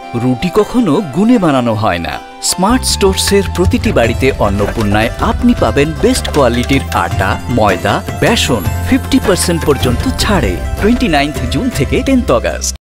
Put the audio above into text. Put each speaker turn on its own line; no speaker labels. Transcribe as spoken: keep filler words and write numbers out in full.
রুটি কখনো গুনে বানানো হয় না। স্মার্ট স্টোরসের প্রতিটি বাড়িতে অন্নপূর্ণায় আপনি পাবেন বেস্ট কোয়ালিটির আটা, ময়দা, বেসন ফিফটি পার্সেন্ট পর্যন্ত ছাড়ে টোয়েন্টি নাইন্থ জুন থেকে টেন্থ অগাস্ট।